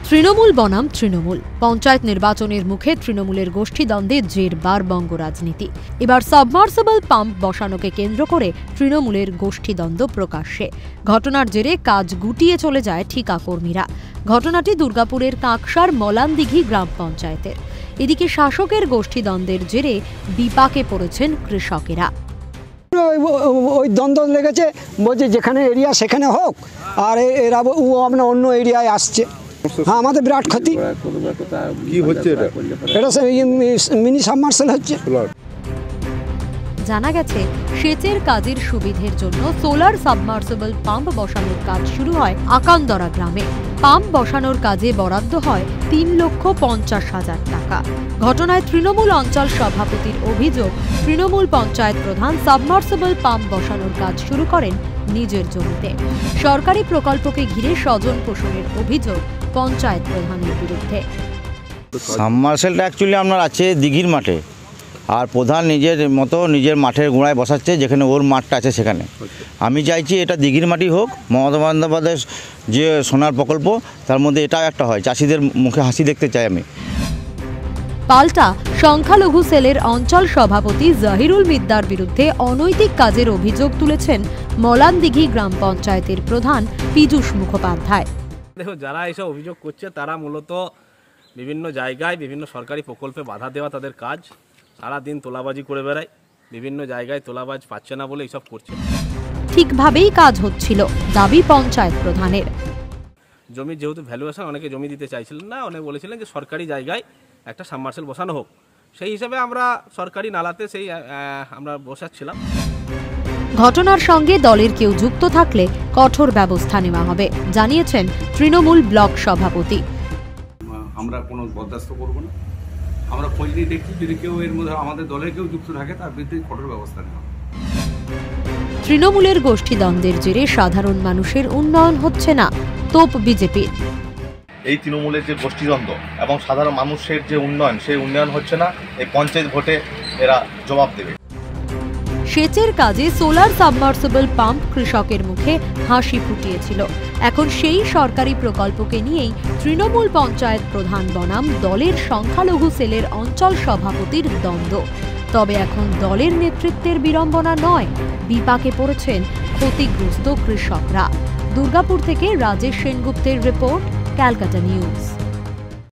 তৃণমূল বনাম তৃণমূল পঞ্চায়েত নির্বাচনের মুখে তৃণমূলের গোষ্ঠীদ্বন্দ্বে জেরবার বঙ্গ রাজনীতি। এবার সাবমার্সিবল পাম্প বসানোকে কেন্দ্র করে তৃণমূলের গোষ্ঠীদ্বন্দ্ব প্রকাশ্যে। ঘটনার জেরে কাজ গুটিয়ে চলে যায় ঠিকা কর্মীরা। ঘটনাটি দুর্গাপুরের কাঁকসার মলানদিঘি গ্রাম পঞ্চায়েতের। এদিকে শাসকের গোষ্ঠীদ্বন্দ্বের জেরে বিপাকে পড়েছেন কৃষকেরা। ওই দ্বন্দ্ব লেগেছে, বলছে যেখানে এরিয়া সেখানে হোক, আর এরা আপনার অন্য এরিয়ায় আসছে। হ্যাঁ, আমাদের বিরাট ক্ষতি। কি হচ্ছে এটা মিনি সাবমার্সেল হচ্ছে। জানা গেছে, সেচের কাজের সুবিধের জন্য সোলার সাবমার্সিবল পাম্প বসানোর কাজ শুরু হয় আকান্দরা গ্রামে। পাম্প বসানোর কাজে বরাদ্দ হয় 3,50,000 টাকা। ঘটনায় তৃণমূল অঞ্চল সভাপতির অভিযোগ, তৃণমূল পঞ্চায়েত প্রধান সাবমার্সিবল পাম্প বসানোর কাজ শুরু করেন নিজের জমিতে। সরকারি প্রকল্পকে ঘিরে স্বজন পোষণের অভিযোগ পঞ্চায়েত প্রধানের বিরুদ্ধে। সাবমার্সেলটা অ্যাকচুয়ালি আপনার আছে দিঘির মাঠে, আর প্রধান নিজের মতো নিজের মাঠের গোড়ায় বসাচ্ছে, যেখানে ওর মাঠটা আছে সেখানে। আমি চাইছি এটা দিঘির মাটি হোক। মমতা বন্দ্যোপাধ্যায়ের যে সোনার প্রকল্প, তার মধ্যে এটাও একটা হয়। চাষিদের মুখে হাসি দেখতে চাই আমি। পাল্টা সংখ্যালঘু সেলের অঞ্চল সভাপতি জাহিরুল মিদ্দার বিরুদ্ধে অনৈতিক কাজের অভিযোগ তুলেছেন মলানদিঘি গ্রাম পঞ্চায়েতের প্রধান পীযূষ মুখোপাধ্যায়। দেখো, যারা এসব অভিযোগ করছে তারা মূলত বিভিন্ন জায়গায় বিভিন্ন সরকারি প্রকল্পে বাধা দেওয়া তাদের কাজ। সারাদিন তোলাবাজি করে বেড়ায়, বিভিন্ন জায়গায় তোলাবাজ পাচ্ছে না বলে এইসব করছে। ঠিকভাবেই কাজ হচ্ছিল দাবি পঞ্চায়েত প্রধানের। জমির যেহেতু ভ্যালুয়েশন, অনেকে জমি দিতে চাইছিলেন না, অনেকে বলেছিলেন যে সরকারি জায়গায় একটা সাবমার্সেল বসানো হোক। সেই হিসাবে আমরা সরকারি নালাতে আমরা বসাচ্ছিলাম। ঘটনার সঙ্গে দলের কেউ যুক্ত থাকলে কঠোর ব্যবস্থা নেওয়া হবে জানিয়েছেন তৃণমূল ব্লক সভাপতি। আমরা কোনো বরদাস্ত করব না। আমরা খোঁজ নিয়ে দেখি, যদি কেউ এর মধ্যে আমাদের দলের কেউ যুক্ত থাকে তার বিরুদ্ধে কঠোর ব্যবস্থা নেওয়া হবে। তৃণমূলের গোষ্ঠীদ্বন্দ্বের জেরে সাধারণ মানুষের উন্নয়ন হচ্ছে না, তোপ বিজেপির। এই তৃণমূলের যে গোষ্ঠীদ্বন্দ্ব এবং সাধারণ মানুষের যে উন্নয়ন, সেই উন্নয়ন হচ্ছে না। এই পঞ্চায়েত ভোটে এরা জবাব দেবে। সেচের কাজে সোলার সাবমার্সিবল পাম্প কৃষকের মুখে হাসি ফুটিয়েছিল। এখন সেই সরকারি প্রকল্পকে নিয়েই তৃণমূল পঞ্চায়েত প্রধান বনাম দলের সংখ্যালঘু সেলের অঞ্চল সভাপতির দ্বন্দ্ব। তবে এখন দলের নেতৃত্বের বিড়ম্বনা নয়, বিপাকে পড়েছেন ক্ষতিগ্রস্ত কৃষকরা। দুর্গাপুর থেকে রাজেশ সেনগুপ্তের রিপোর্ট, ক্যালকাটা নিউজ।